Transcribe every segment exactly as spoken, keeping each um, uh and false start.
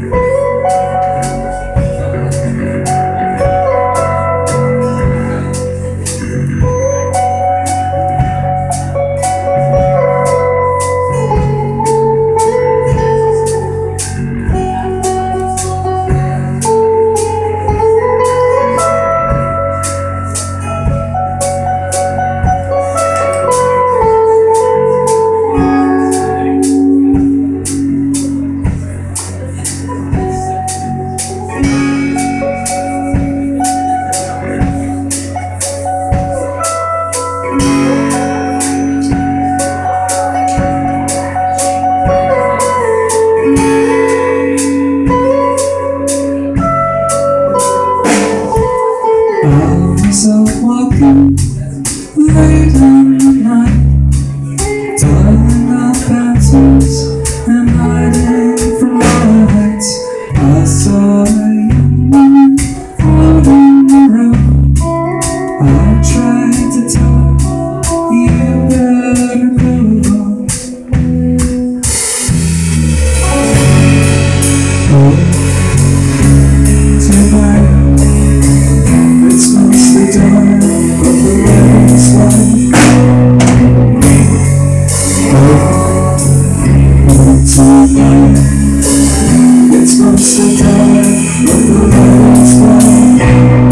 myself walking late in the night, dialing up answers and hiding from lights. I saw a young woman floating around. I tried to tell her, you better go on. Oh, tonight it's mostly dark, but the lights light. Oh, tonight it's mostly dark, but the lights light.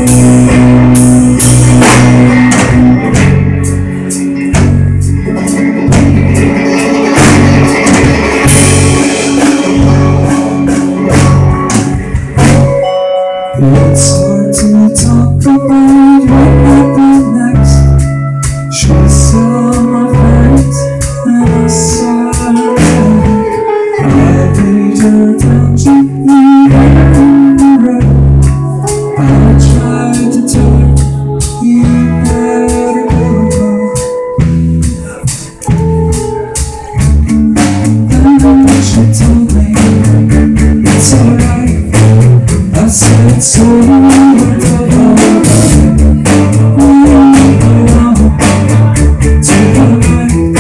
It's hard to talk about what happened next. She saw my face and I saw her back. I laid her down gently in the road. I tried to tell her, you better go. Then she told me, it's alright. I said, so what about it? To the right.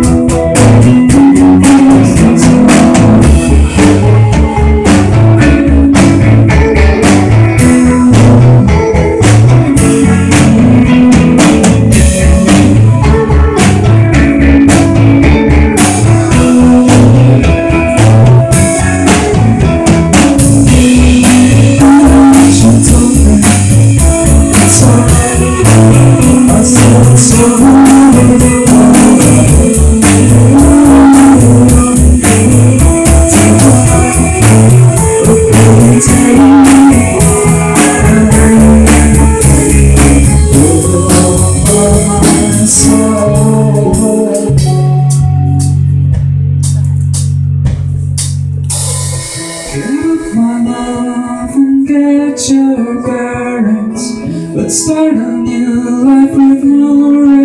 Give my love and get your bearings. Let's start a new life with no